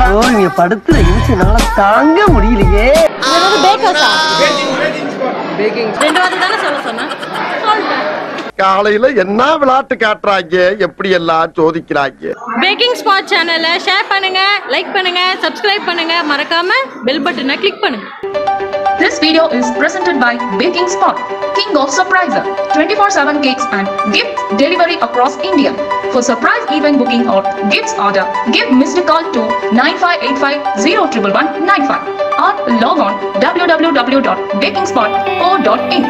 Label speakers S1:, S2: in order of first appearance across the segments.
S1: நீங்க படுத்துற நிமிஷம்னால தாங்க முடியலையே. காலையில என்ன விளையாட்டு காட்டுறாங்க, எப்படி எல்லாம் சோதிக்கிறாங்க.
S2: பேக்கிங் ஸ்பாட் சேனலை ஷேர் பண்ணுங்க, லைக் பண்ணுங்க, சப்ஸ்கிரைப் பண்ணுங்க, மறக்காம பெல் பட்டனை கிளிக் பண்ணுங்க.
S3: This video is presented by Baking Spot, King of Surpriser, 24/7 cakes and gift delivery across India. For surprise event booking or gifts order, give missed call to 9585-01195 or log on www.bakingspot.co.in.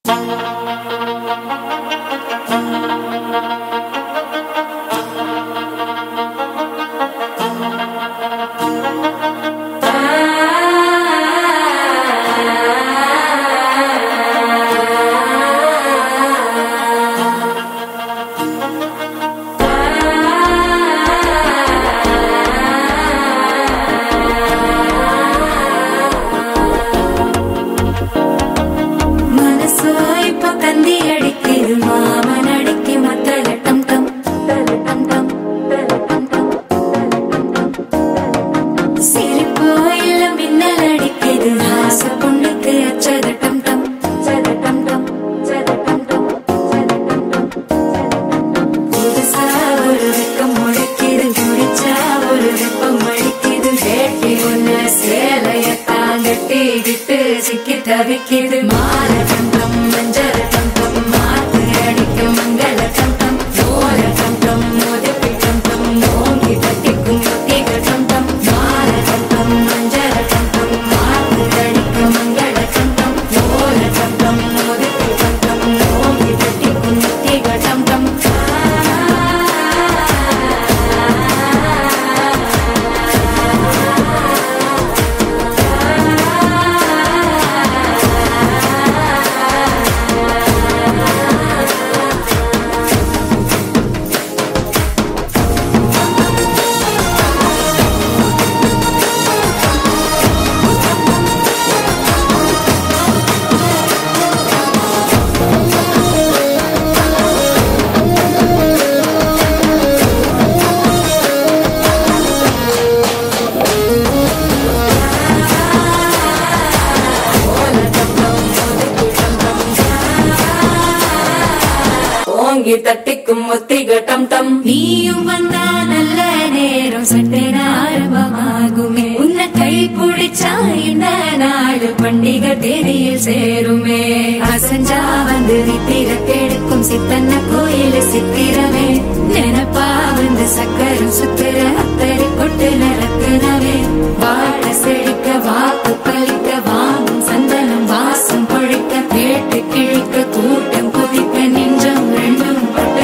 S4: தட்டிக்கும் ஒத்திக டம் டம் நீயும் வந்தா நல்ல நேரம் சட்டென ஆரம்பமாகுமே உன்னை கை பிடிச்சா இந்த நாடு பண்டிகை தேதியில் சேருமே அசஞ்சா வந்து நித்திர கெடுக்கும் சித்தன்ன கோயில் சித்திரமே நினைப்பா வந்து சக்கரம் சுத்திர அத்தரை கொட்டு நடத்துனவே வாழ செழிக்க வாக்கு பலிக்க வாங்கும் சந்தனம் வாசம் பொழிக்க கேட்டு கிழிக்க கூட்டம் குதிக்க நெஞ்சம் ரெண்டும்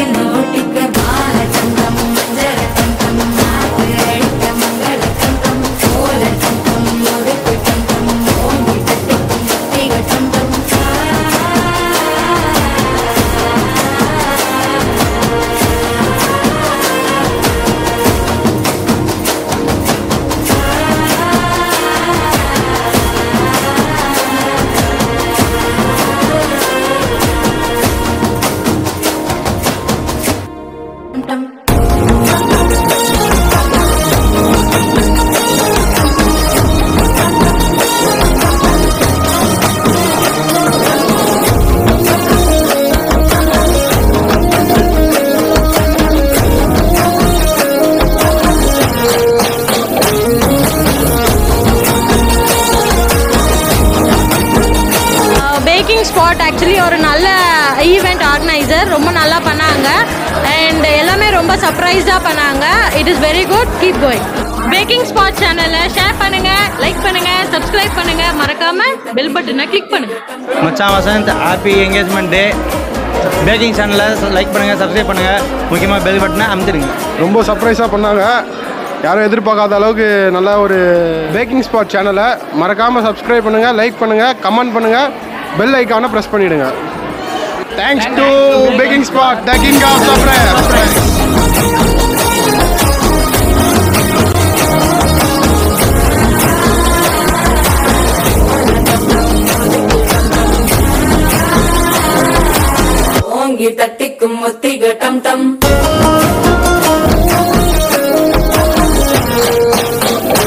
S2: ஆக்சுவலி ஒரு நல்ல ஈவெண்ட் ஆர்கனைசர், ரொம்ப நல்லா பண்ணாங்க அண்ட் எல்லாமே ரொம்ப சர்ப்ரைஸாக பண்ணாங்க. It is very good, keep going. Packing Spot சேனலை ஷேர் பண்ணுங்க, லைக் பண்ணுங்க, சப்ஸ்கிரைப் பண்ணுங்க, மறக்காம பெல் பட்டனை கிளிக் பண்ணுங்க.
S5: மச்சான் Vasanth happy engagement day. Packing சேனலை லைக் பண்ணுங்க, சப்ஸ்கிரைப் பண்ணுங்க, முக்கியமாக பெல் பட்டனை அமுத்திடுங்க.
S6: ரொம்ப சர்ப்ரைஸாக பண்ணாங்க, யாரும் எதிர்பார்க்காத அளவுக்கு நல்ல ஒரு பேக்கிங் ஸ்பாட் சேனலை மறக்காமல் சப்ஸ்கிரைப் பண்ணுங்கள், லைக் பண்ணுங்கள், கமெண்ட் பண்ணுங்கள், பெல் ஐக்கானை ப்ரெஸ் பண்ணிவிடுங்க. Thanks to Packing Spot, the king of surprise.
S4: ஓங்கி தட்டிக்கும் ஒத்திக டம் டம்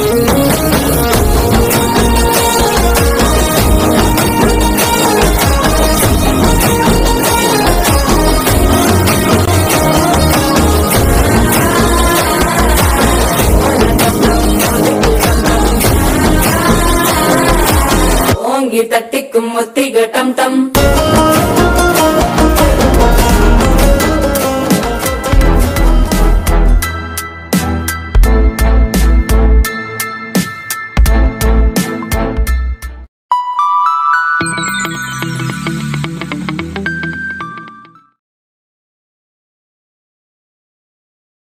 S4: ஓங்கி தட்டிக்கும் முத்திக டம் டம்